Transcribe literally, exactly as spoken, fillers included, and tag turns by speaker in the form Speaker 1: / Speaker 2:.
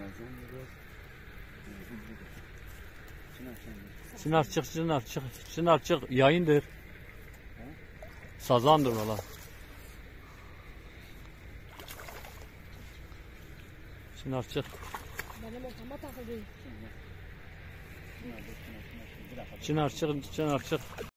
Speaker 1: Çınar çık, çınar çık, çınar çık, yayındır. Sazandır valla. Çınar çık.
Speaker 2: Benim ortama takıldı.
Speaker 1: Çınar çık, çınar çık.